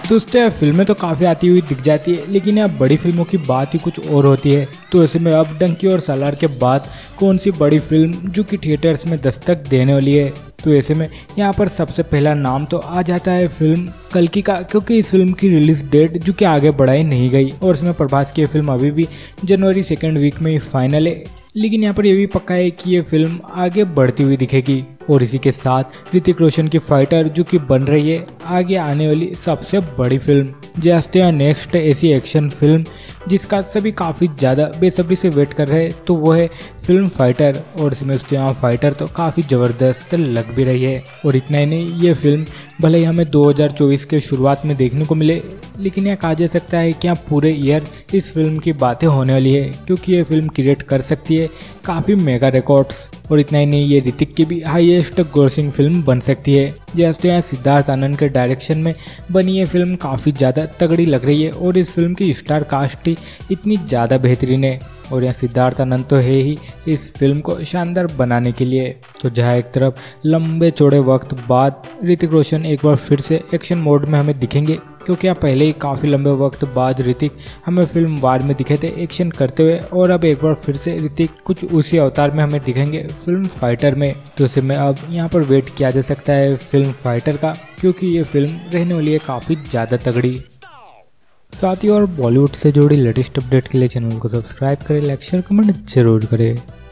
दोस्तों यार फिल्में तो काफ़ी आती हुई दिख जाती है, लेकिन यार बड़ी फिल्मों की बात ही कुछ और होती है। तो ऐसे में अब डंकी और सालार के बाद कौन सी बड़ी फिल्म जो कि थिएटर्स में दस्तक देने वाली है। तो ऐसे में यहाँ पर सबसे पहला नाम तो आ जाता है फिल्म कल्कि का, क्योंकि इस फिल्म की रिलीज डेट जो कि आगे बढ़ाई नहीं गई और इसमें प्रभास की फिल्म अभी भी जनवरी 2nd वीक में ही फाइनल है। लेकिन यहाँ पर यह भी पक्का है कि ये फिल्म आगे बढ़ती हुई दिखेगी और इसी के साथ ऋतिक रोशन की फाइटर जो कि बन रही है आगे आने वाली सबसे बड़ी फिल्म। जस्ट या नेक्स्ट ऐसी एक्शन फिल्म जिसका सभी काफ़ी ज़्यादा बेसब्री से वेट कर रहे हैं, तो वो है फिल्म फाइटर। और इसमें यहाँ फाइटर तो काफ़ी ज़बरदस्त लग भी रही है। और इतना ही नहीं, ये फिल्म भले ही हमें 2024 के शुरुआत में देखने को मिले, लेकिन यह कहा जा सकता है कि यहाँ पूरे ईयर इस फिल्म की बातें होने वाली है, क्योंकि ये फिल्म क्रिएट कर सकती है काफ़ी मेगा रिकॉर्ड्स। और इतना ही नहीं, ये ऋतिक की भी हाईएस्ट ग्रोसिंग फिल्म बन सकती है। जस्ट यहाँ सिद्धार्थ आनंद के डायरेक्शन में बनी ये फिल्म काफ़ी ज़्यादा तगड़ी लग रही है और इस फिल्म की स्टार कास्ट ही इतनी ज़्यादा बेहतरीन है। और यहाँ सिद्धार्थ आनंद तो है ही इस फिल्म को शानदार बनाने के लिए। तो जहाँ एक तरफ लंबे चौड़े वक्त बाद ऋतिक रोशन एक बार फिर से एक्शन मोड में हमें दिखेंगे, क्योंकि यहाँ पहले ही काफ़ी लंबे वक्त बाद ऋतिक हमें फिल्म वार में दिखे थे एक्शन करते हुए, और अब एक बार फिर से ऋतिक कुछ उसी अवतार में हमें दिखेंगे फिल्म फाइटर में। तो इसे में अब यहाँ पर वेट किया जा सकता है फिल्म फाइटर का, क्योंकि ये फिल्म रहने वाली है काफ़ी ज़्यादा तगड़ी। साथ ही और बॉलीवुड से जुड़ी लेटेस्ट अपडेट के लिए चैनल को सब्सक्राइब करें, लाइक शेयर कमेंट जरूर करें।